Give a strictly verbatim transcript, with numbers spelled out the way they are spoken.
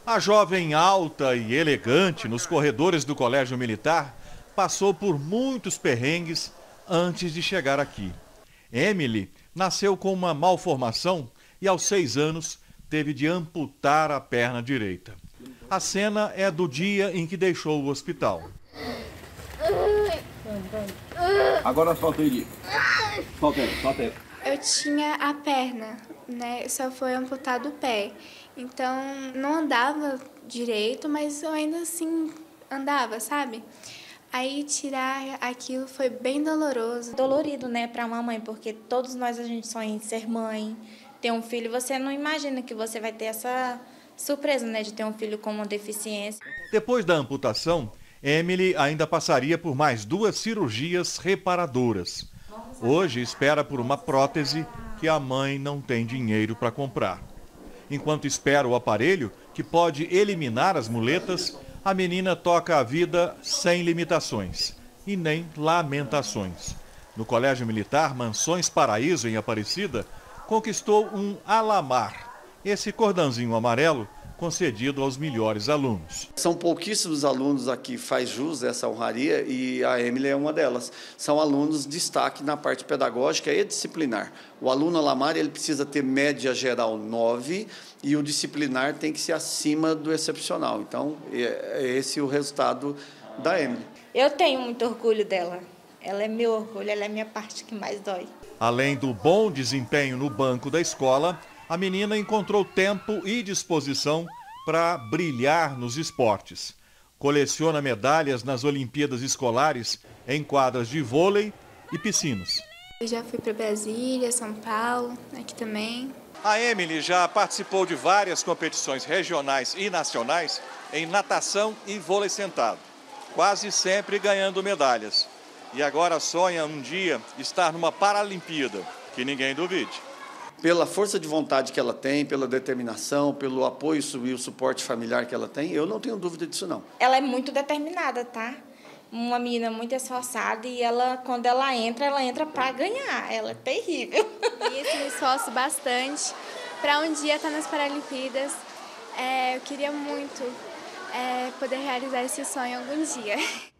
A jovem alta e elegante nos corredores do Colégio Militar passou por muitos perrengues antes de chegar aqui. Emily nasceu com uma malformação e aos seis anos teve de amputar a perna direita. A cena é do dia em que deixou o hospital. Agora solta ele. Solta ele, solta ele. Eu tinha a perna, né? Só foi amputado o pé. Então, não andava direito, mas eu ainda assim andava, sabe? Aí tirar aquilo foi bem doloroso. Dolorido, né, pra mamãe, porque todos nós a gente sonha em ser mãe, ter um filho. Você não imagina que você vai ter essa surpresa, né, de ter um filho com uma deficiência. Depois da amputação, Emily ainda passaria por mais duas cirurgias reparadoras. Hoje espera por uma prótese que a mãe não tem dinheiro para comprar. Enquanto espera o aparelho, que pode eliminar as muletas, a menina toca a vida sem limitações e nem lamentações. No Colégio Militar Mansões Paraíso, em Aparecida, conquistou um alamar, esse cordãozinho amarelo concedido aos melhores alunos. São pouquíssimos alunos aqui que faz jus a essa honraria e a Emily é uma delas. São alunos de destaque na parte pedagógica e disciplinar. O aluno alamar ele precisa ter média geral nove e o disciplinar tem que ser acima do excepcional. Então, é esse o resultado da Emily. Eu tenho muito orgulho dela. Ela é meu orgulho, ela é a minha parte que mais dói. Além do bom desempenho no banco da escola, a menina encontrou tempo e disposição para brilhar nos esportes. Coleciona medalhas nas Olimpíadas Escolares em quadras de vôlei e piscinas. Eu já fui para Brasília, São Paulo, aqui também. A Emily já participou de várias competições regionais e nacionais em natação e vôlei sentado, quase sempre ganhando medalhas. E agora sonha um dia estar numa Paralimpíada, que ninguém duvide. Pela força de vontade que ela tem, pela determinação, pelo apoio e o suporte familiar que ela tem, eu não tenho dúvida disso não. Ela é muito determinada, tá? Uma menina muito esforçada e ela, quando ela entra, ela entra para ganhar. Ela é terrível. E isso me esforço bastante para um dia estar nas Paralimpíadas. É, eu queria muito é, poder realizar esse sonho algum dia.